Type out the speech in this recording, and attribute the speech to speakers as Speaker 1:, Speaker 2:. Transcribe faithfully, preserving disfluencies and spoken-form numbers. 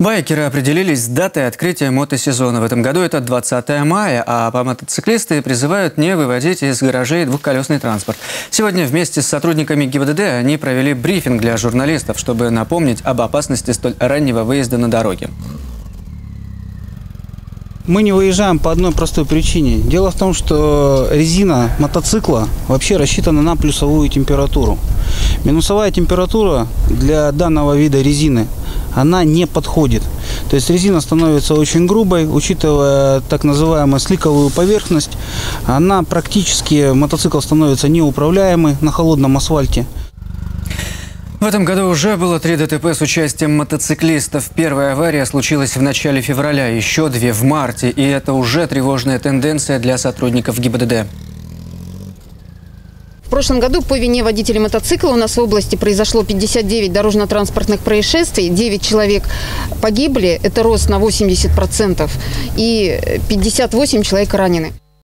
Speaker 1: Байкеры определились с датой открытия мотосезона. В этом году это двадцатое мая, а по мотоциклисты призывают не выводить из гаражей двухколесный транспорт. Сегодня вместе с сотрудниками ГИБДД они провели брифинг для журналистов, чтобы напомнить об опасности столь раннего выезда на дороге.
Speaker 2: Мы не выезжаем по одной простой причине. Дело в том, что резина мотоцикла вообще рассчитана на плюсовую температуру. Минусовая температура для данного вида резины, она не подходит. То есть резина становится очень грубой, учитывая так называемую сликовую поверхность. Она практически, мотоцикл становится неуправляемый на холодном асфальте.
Speaker 1: В этом году уже было три ДТП с участием мотоциклистов. Первая авария случилась в начале февраля, еще две в марте. И это уже тревожная тенденция для сотрудников ГИБДД.
Speaker 3: В прошлом году по вине водителей мотоцикла у нас в области произошло пятьдесят девять дорожно-транспортных происшествий. девять человек погибли, это рост на восемьдесят процентов. И пятьдесят восемь человек ранены.